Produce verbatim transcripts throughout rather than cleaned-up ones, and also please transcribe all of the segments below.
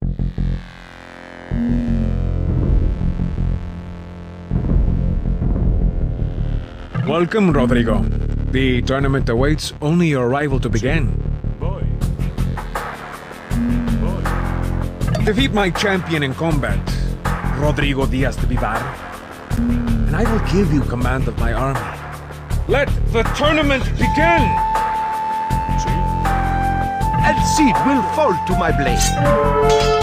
Welcome, Rodrigo. The tournament awaits only your arrival to begin. Boy. Boy. Defeat my champion in combat, Rodrigo Diaz de Vivar, and I will give you command of my army. Let the tournament begin! El Cid will fall to my blade.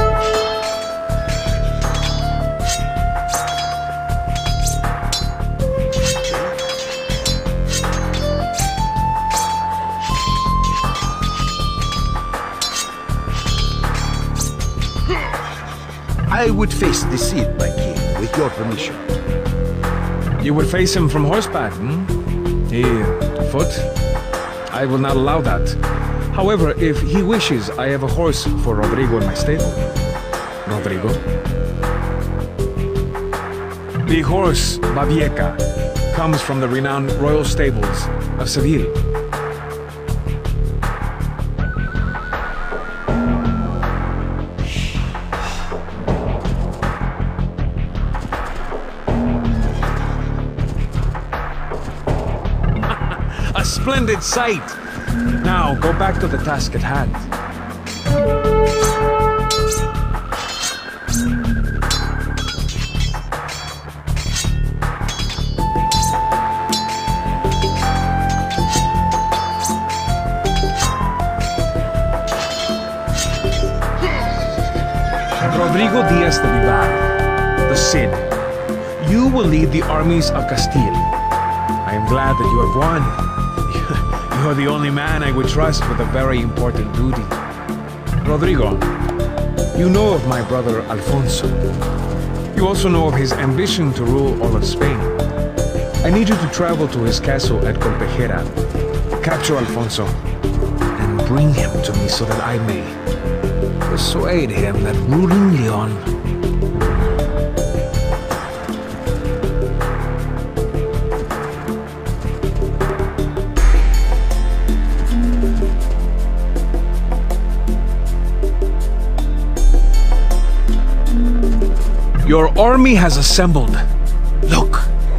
I would face the Cid, my king, with your permission. You would face him from horseback, hmm? Here, to foot? I will not allow that. However, if he wishes, I have a horse for Rodrigo in my stable. Rodrigo? The horse, Babieca, comes from the renowned royal stables of Seville. A splendid sight! Now, go back to the task at hand. Rodrigo Diaz de Vivar, the Cid. You will lead the armies of Castile. I am glad that you have won. You are the only man I would trust with a very important duty. Rodrigo, you know of my brother Alfonso. You also know of his ambition to rule all of Spain. I need you to travel to his castle at Colpejera, capture Alfonso, and bring him to me so that I may persuade him that ruling Leon Your army has assembled. Look.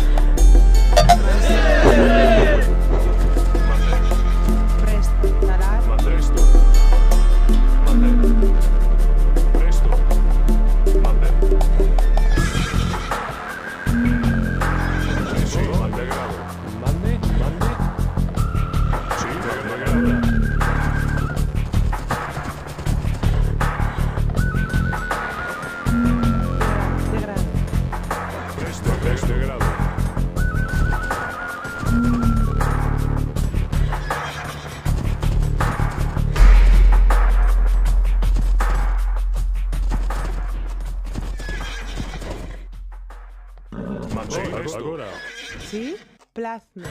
Sí, plasma.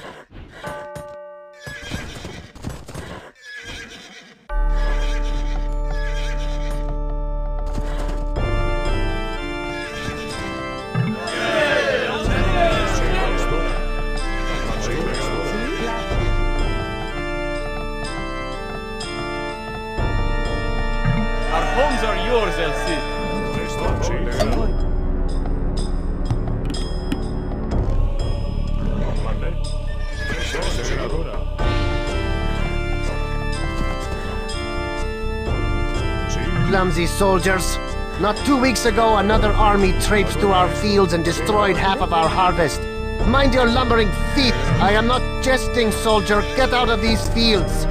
Our homes are yours, El Cid. Clumsy soldiers. Not two weeks ago, another army traipsed through our fields and destroyed half of our harvest. Mind your lumbering feet. I am not jesting, soldier. Get out of these fields.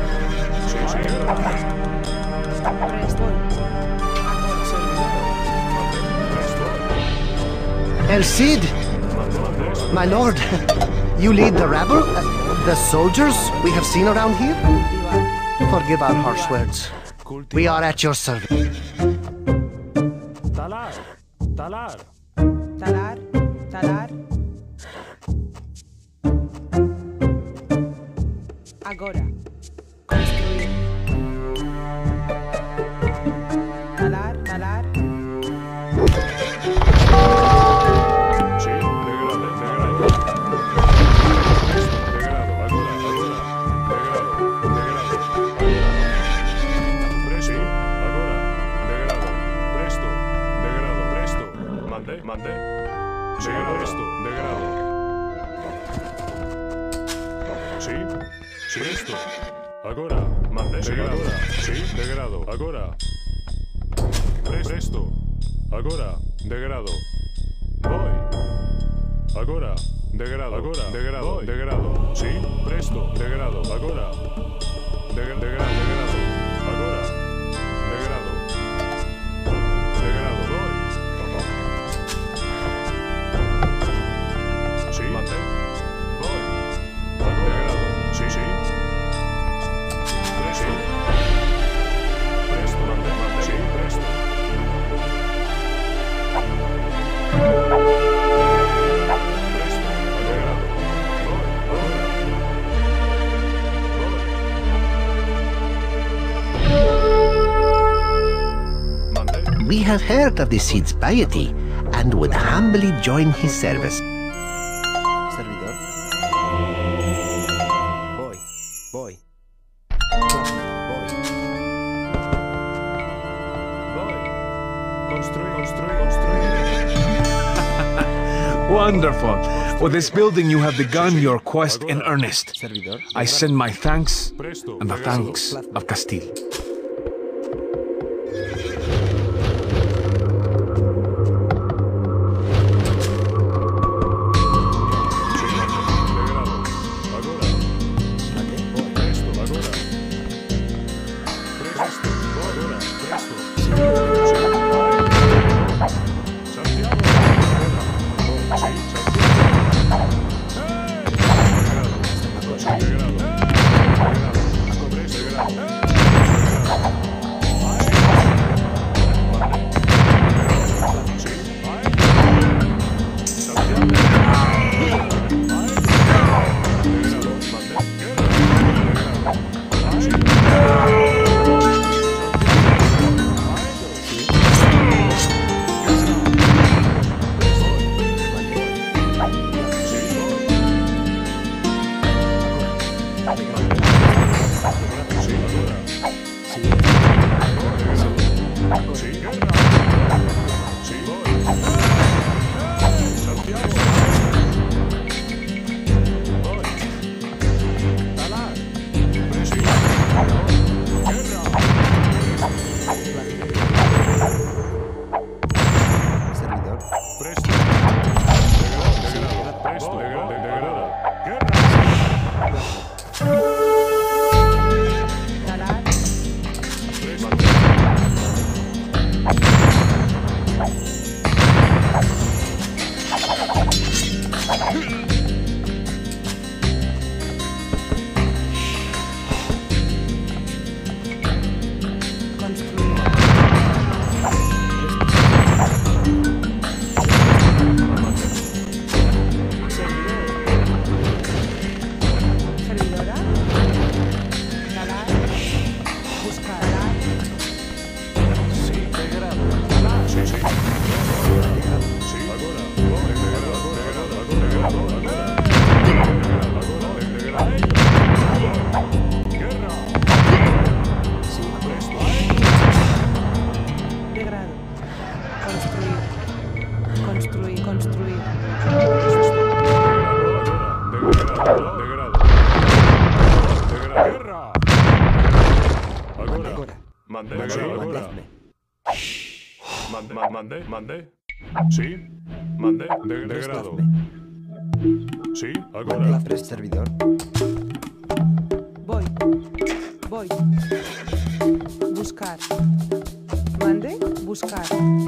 El Cid! My lord, you lead the rabble? Uh, the soldiers we have seen around here? Forgive our harsh words. We are at your service. Talar. Talar. Talar, talar. Agora. Construir. Talar, talar. Sí, degrado, degrado. Degrado, agora, agora. Degrado, degrado. Sí, agora, degrado. Mande. Sí, presto, de grado. Sí, sí, presto. Agora, mande, de grado. Sí, de grado. Agora. Presto. Agora, de grado. Voy. Agora, de grado. Agora, de grado, de grado. Sí, presto, de grado. Agora. De, de, de grado, de grado. Agora. De grado. De grado, voy. Sí, mande. Voy. De grado. Sí, sí. Presto. Presto, mande, mande. Sí, presto. We have heard of the Cid's piety and would humbly join his service. Servidor. Voy, voy. Voy. Voy. Construir, construir, construir. Wonderful. With this building, you have begun your quest in earnest. Servidor. I send my thanks and the thanks of Castile. Mande, agora. Mande, mande, mande. Sí, mande, de, de grado. Sí, agora. Servidor. Voy. Voy. Buscar. Mande. Buscar.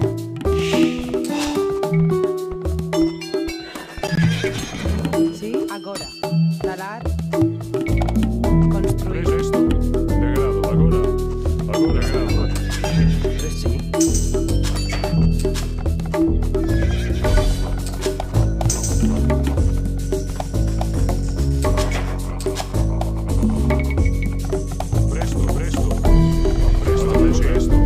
Sí, agora. Talar. Construir. ¿Qué es esto? De grado, agora. Agora, de grado. Sí. Presto, presto. Presto, presto.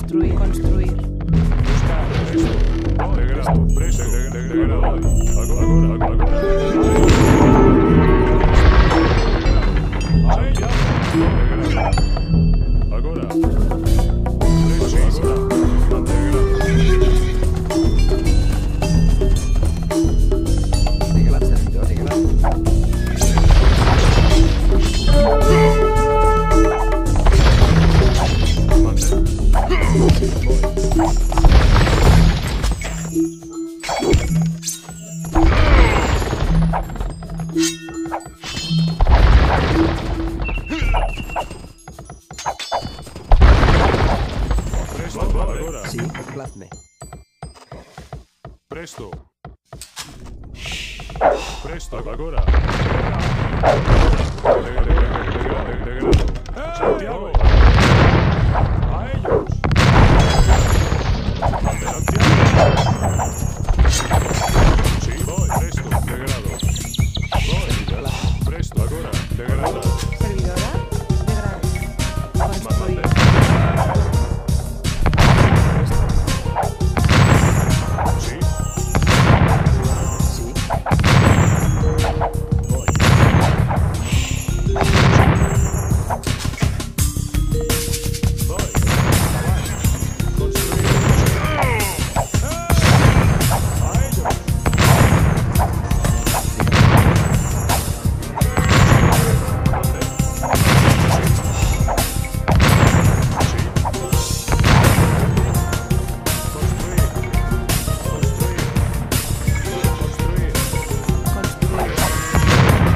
Construir, construir. Buscar, presto. Degrado, presto, de- de- degrado. Agora, agora, agora. Ai, já. Degrado. Agora. Presto, agora. Degrad, servidor, degrad. Presto, agora. Sí, plasme. Presto. Presto, agora. Degrado. Santiago. A ellos. Santiago. Sí, voy. Presto, degrado. Voy. Presto, agora. Degrado. Servidora. Degrado. Construir. Sí. Sí. Voy. Voy. Construir. A ellos. Construir. Construir. Construir. Construir.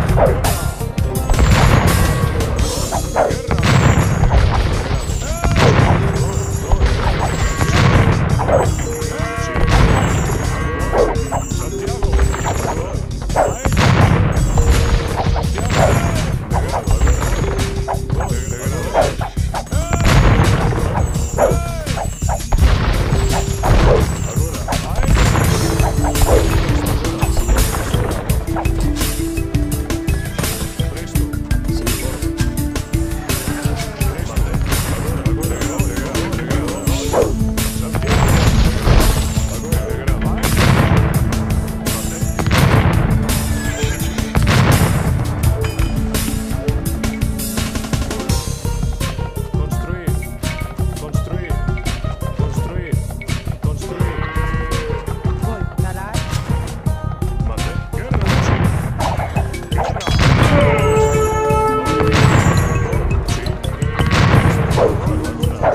Construir. Construir. Construir. Construir. Voy. Talar. Mande. Guerra. Sí. Guerra. Sí. Agora.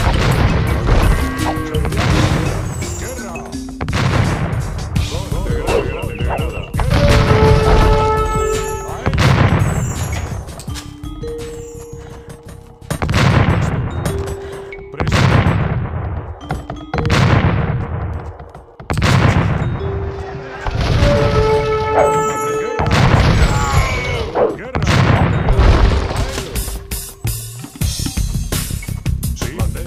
Guerra. Degrada, degrada, Presto. Guerra. Sí. Mande.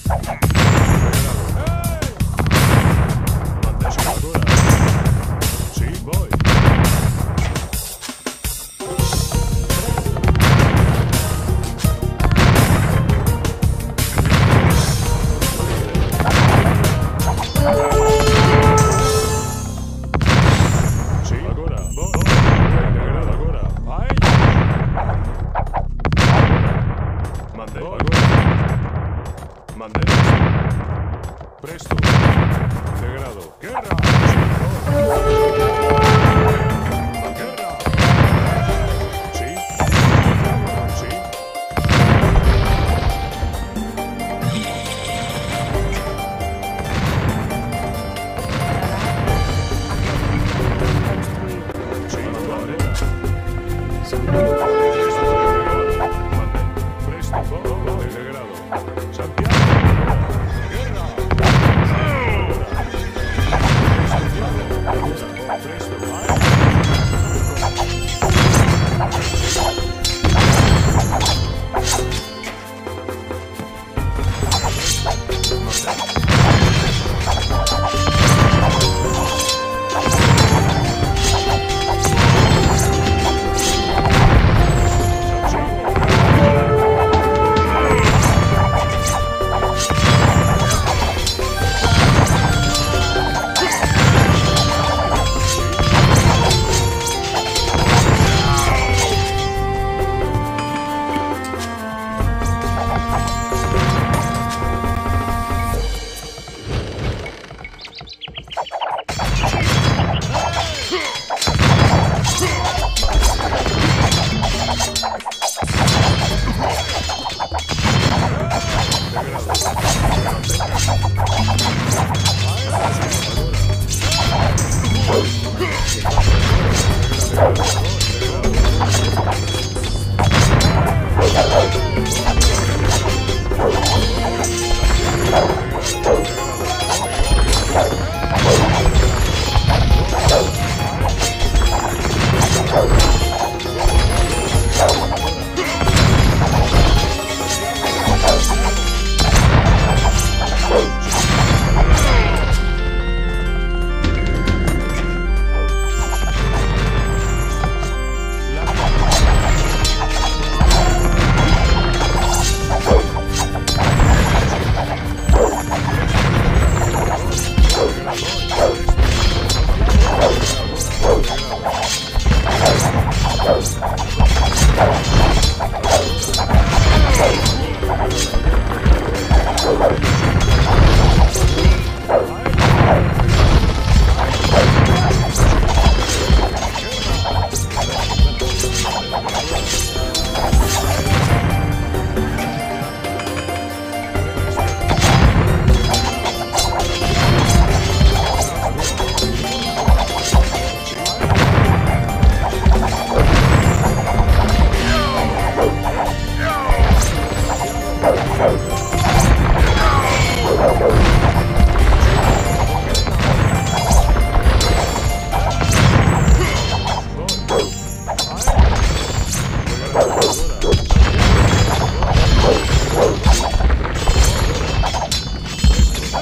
Mande, sí, agora. Sí, voy. Sí, agora. Voy. Degrado, agora. Ai. Mande. Agora. Mande. Presto. Degrado. Guerra. Guerra. Sí. Sí. Construir. Sí, ahora. Sí. Mande. Presto. Degrado. Santiago. Guerra.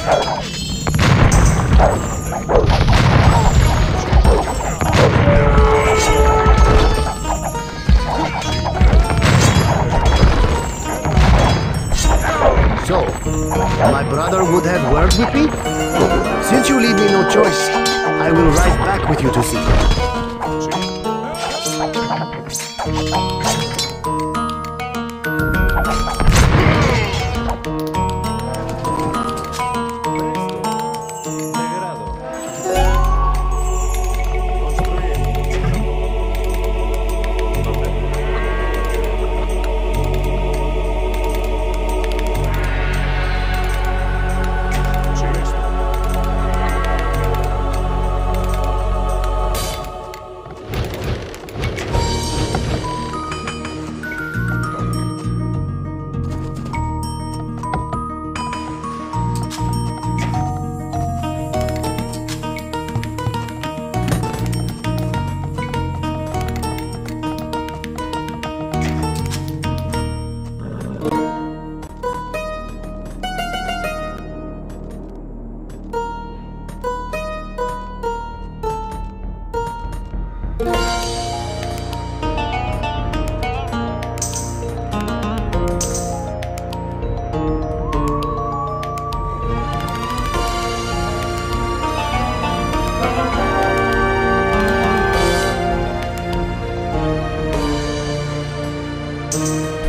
So, my brother would have worked with me? Since you leave me no choice, I will ride back with you to see. Thank you.